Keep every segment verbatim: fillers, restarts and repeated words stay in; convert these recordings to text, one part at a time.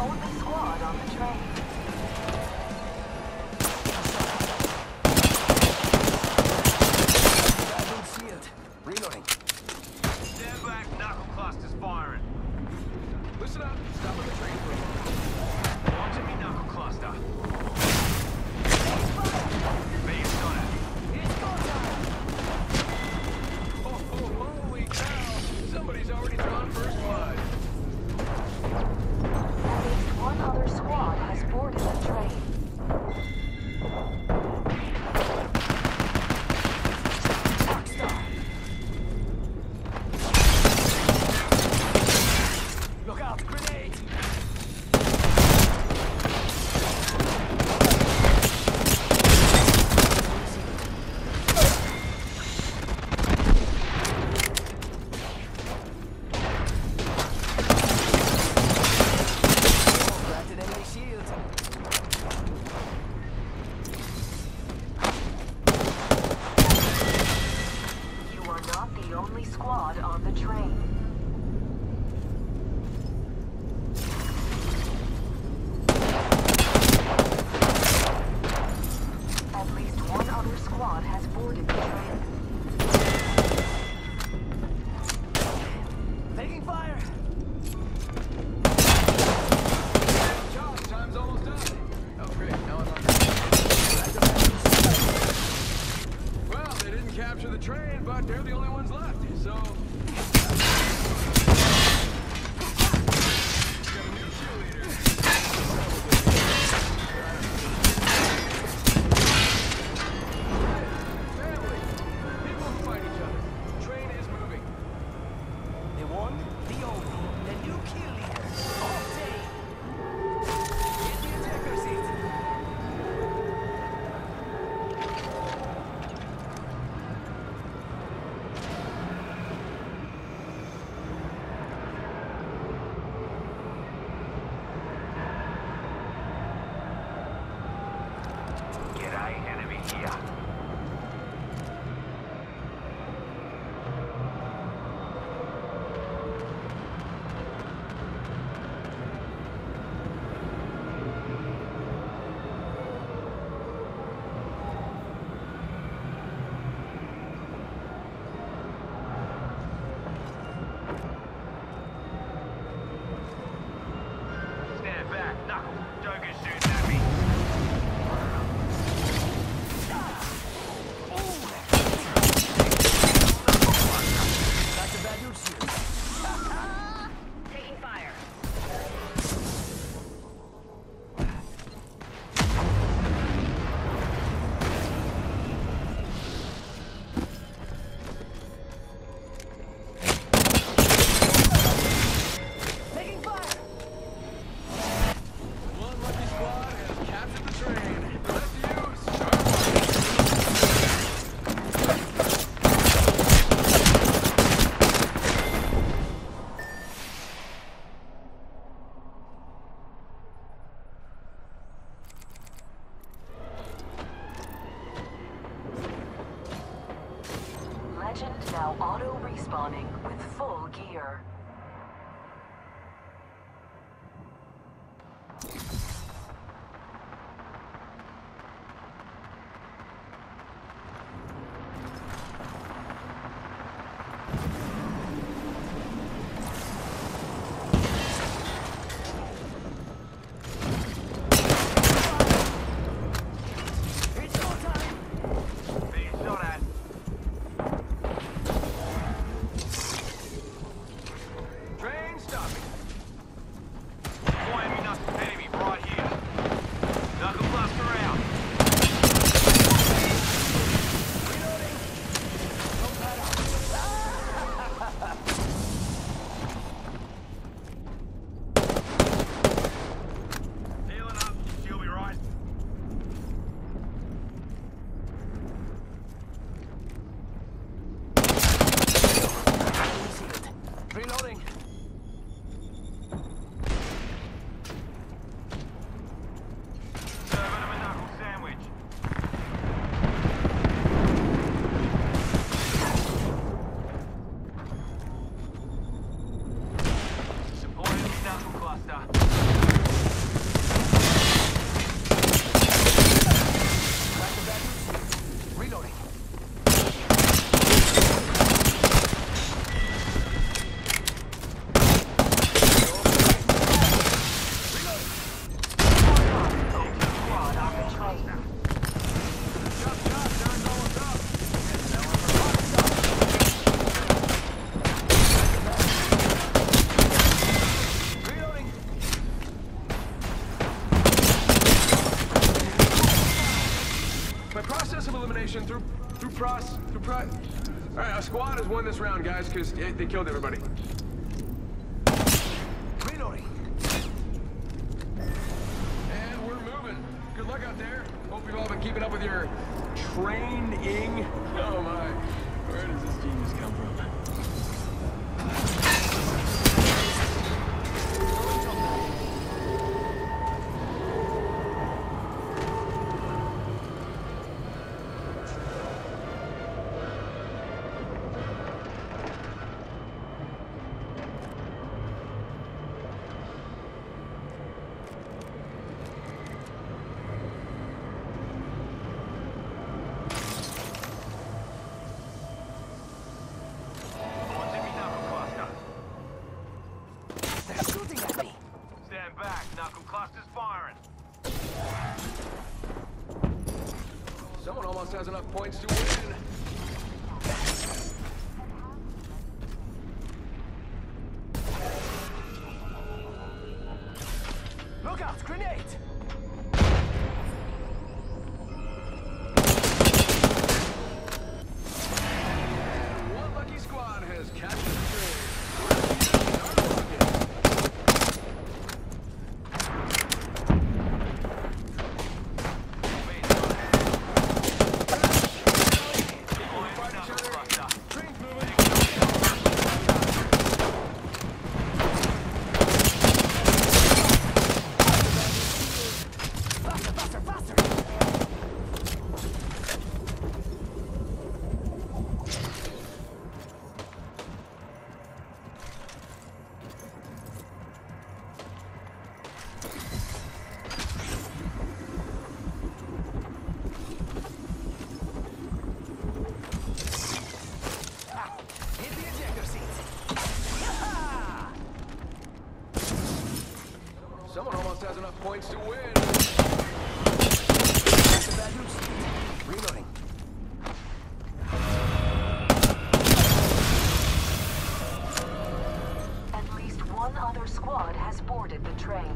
only squad on the train. Shield. Reloading. Stand back, knuckle clusters firing. Listen up. Stop on the train for a moment. Watching me knuckle cluster. Based on it. It's go time! Oh, oh, holy cow! Somebody's already drawn first blood. At least one other squad has boarded the train. Look out! Grenade! Planted enemy shield. You are not the only squad on the train. At least one other squad has boarded the train. Taking fire! Job, time's almost done. Oh, great. Now I'm on. Well, they didn't capture the train, but they're the only ones left, so... Got a new cheerleader. Family. People who fight each other. The train is moving. The one, the only, the new kill leader. All day. Get the attacker seat. G'day, enemy here. Stand back, knuckle. Don't get shooting at me. That's a bad dude shield. Taking fire. Taking fire! One lucky squad has captured the train. Let's use sharp Legend now auto-respawning with full gear. It's go time! Being shot at. process of elimination through through pros through pro. All right, our squad has won this round, guys, because they, they killed everybody. Reloading. And we're moving. Good luck out there. Hope you've all been keeping up with your training. Oh my, where does this genius come from? Someone almost has enough points to win. Look out, grenade! One lucky squad has captured the train. Someone almost has enough points to win. Reloading. At least one other squad has boarded the train.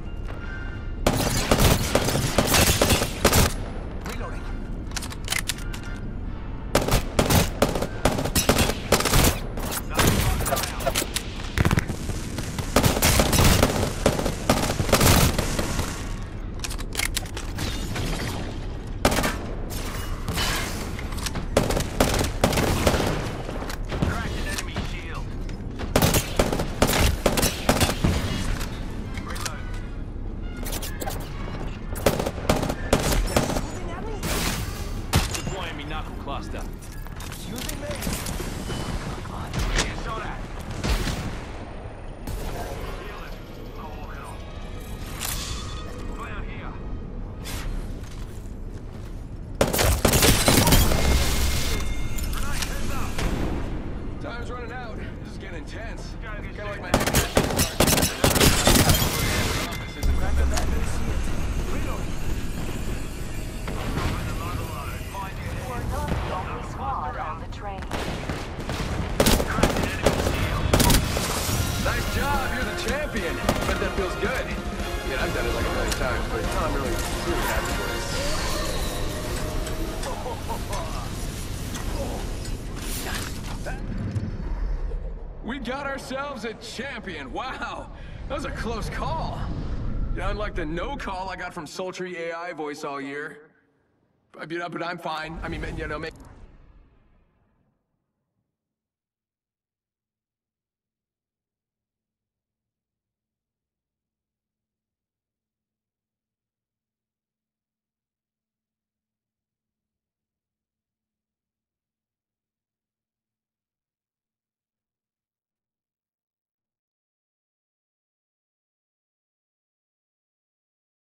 Reloading. Cluster. Using me. Yeah, saw that. Feel it. I'll walk it off. Clear here. Grenade, heads up. Time's running out. This is getting intense. Gotta get Kind of like my safe. Crack the battery, see it. Reloading. We're not the only squad on the train. Nice job, you're the champion. Bet that feels good. I mean, I've done it like a million times, but Tom really, really happy for us. We got ourselves a champion. Wow, that was a close call. Yeah, unlike the no call I got from sultry A I voice all year. But, you know, but I'm fine. I mean, you know, maybe...